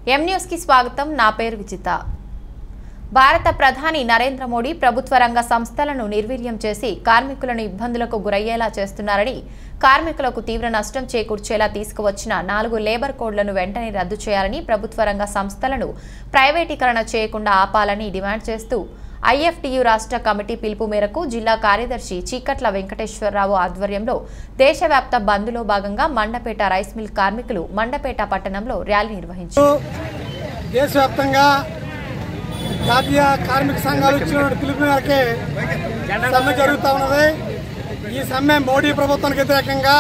M news కి స్వాగతం। నా పేరు విజిత। భారత ప్రధాని నరేంద్ర మోడీ ప్రభుత్వ రంగ సంస్థలను నిర్వీర్యం చేసి కార్మికులను ఇబ్బందులకు గురయ్యేలా చేస్తున్నారని, కార్మికులకు తీవ్ర నష్టం చేకూర్చేలా తీసుకువచ్చిన 4 లేబర్ కోడ్లను వెంటనే రద్దు చేయాలని, ప్రభుత్వ రంగ సంస్థలను ప్రైవేటీకరణ చేయకుండా ఆపాలని డిమాండ్ చేస్తూ ఐఎఫ్టియు రాష్ట్ర కమిటీ పిలుపు మేరకు జిల్లా కార్యదర్శి చీకట్ల వెంకటేశ్వరరావు ఆధ్వర్యంలో దేశవ్యాప్త బంద్లో భాగంగా మండపేట రైస్ మిల్ కార్మికులు మండపేట పట్టణంలో ర్యాలీ నిర్వహించారు। దేశవ్యాప్తంగా జాతీయ కార్మిక సంఘాలు ఇచ్చిన పిలుపు మేరకే సమ్మె జరుగుతూ ఉన్నది। ఈ సమ్మె మోడీ ప్రభుత్వానికి వ్యతిరేకంగా,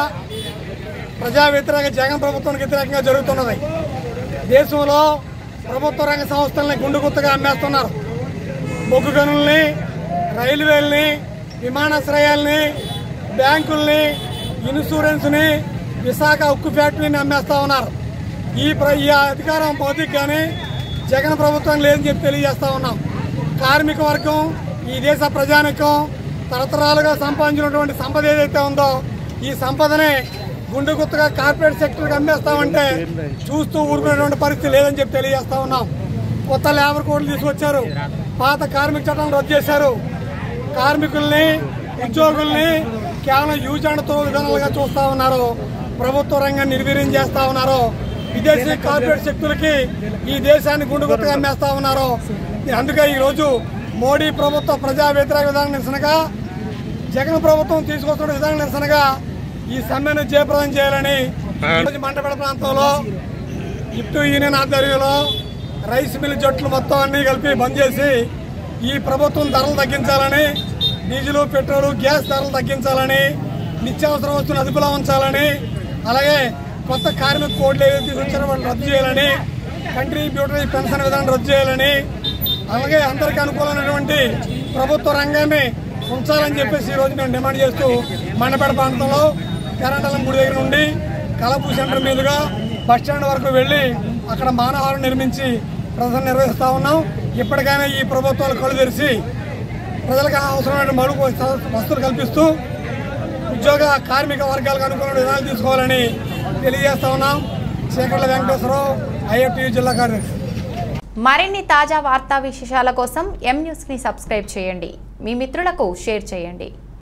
ప్రజా వ్యతిరేక జగన్ ప్రభుత్వానికి వ్యతిరేకంగా జరుగుతున్నది। దేశంలో ప్రభుత్వ రంగ సంస్థల్ని గుండుగుత్తగా అమ్మేస్తున్నారు। బొగ్గు గనుల్ని, రైల్వేల్ని, విమానాశ్రయాల్ని, బ్యాంకుల్ని, ఇన్సూరెన్స్ని, విశాఖ ఉక్కు ఫ్యాక్టరీని అమ్మేస్తా ఉన్నారు। ఈ అధికారం పోతే కానీ జగన్ ప్రభుత్వం లేదని చెప్పి తెలియజేస్తా ఉన్నాం। కార్మిక వర్గం, ఈ దేశ ప్రజానికం తరతరాలుగా సంపాదించినటువంటి సంపద ఏదైతే ఉందో ఈ సంపదని గుండుగుత్తగా కార్పొరేట్ సెక్టర్కి అమ్మేస్తామంటే చూస్తూ ఊరుకునేటువంటి పరిస్థితి లేదని చెప్పి తెలియజేస్తా ఉన్నాం। కొత్త లేబర్ కోడ్లు తీసుకొచ్చారు, పాత కార్మిక చట్టాలను రద్దు చేశారు। కార్మికుల్ని, ఉద్యోగుల్ని కేవలం యూజ్ అండ్ త్రో విధానాలుగా చూస్తా ఉన్నారు। ప్రభుత్వ రంగాన్ని నిర్వీర్యం చేస్తా ఉన్నారు। విదేశీ కార్పొరేట్ శక్తులకి ఈ దేశాన్ని గుండుగుత్తగా అమ్మేస్తా ఉన్నారు। అందుకే ఈరోజు మోడీ ప్రభుత్వ ప్రజా వ్యతిరేక విధానం నిరసనగా, జగన్ ప్రభుత్వం తీసుకొస్తున్న విధానం నిరసనగా ఈ సమ్మెను జయప్రదం చేయాలని మండపేట ప్రాంతంలో ఇప్టు యూనియన్ ఆధ్వర్యంలో రైస్ మిల్ జట్లు మొత్తం అన్ని కలిపి బంద్ చేసి ఈ ప్రభుత్వం ధరలు తగ్గించాలని, డీజిల్, పెట్రోల్, గ్యాస్ ధరలు తగ్గించాలని, నిత్యావసర వస్తువులు అదుపులో ఉంచాలని, అలాగే కొత్త కార్మిక కోడ్లు ఏదైతే తీసుకొచ్చారో వాళ్ళు రద్దు చేయాలని, కంట్రిబ్యూటరీ పెన్షన్ విధానం రద్దు చేయాలని, అలాగే అందరికీ అనుకూలమైనటువంటి ప్రభుత్వ రంగాన్ని ఉంచాలని చెప్పేసి ఈరోజు మేము డిమాండ్ చేస్తూ మండపేట ప్రాంతంలో కరెంటల గుడి దగ్గర నుండి కలపూ సెంటర్ మీదుగా బస్టాండ్ వరకు వెళ్లి అక్కడ మానవహారం నిర్మించి ప్రదర్శన నిర్వహిస్తా ఉన్నాం। ఇప్పటికైనా ఈ ప్రభుత్వాలు కళ్ళు తెరిచి ప్రజలకు అవసరమైన మౌలిక వస్తువులు కల్పిస్తూ ఉద్యోగ కార్మిక వర్గాలకు అనుకూలమైన విధానాలు తీసుకోవాలని తెలియజేస్తా ఉన్నాం। చీకట్ల వెంకటేశ్వరరావు, ఐఎఫ్టియు జిల్లా కార్యదర్శి। మరిన్ని తాజా వార్తా విశేషాల కోసం ఎం న్యూస్ ని సబ్స్క్రైబ్ చేయండి, మీ మిత్రులకు షేర్ చేయండి।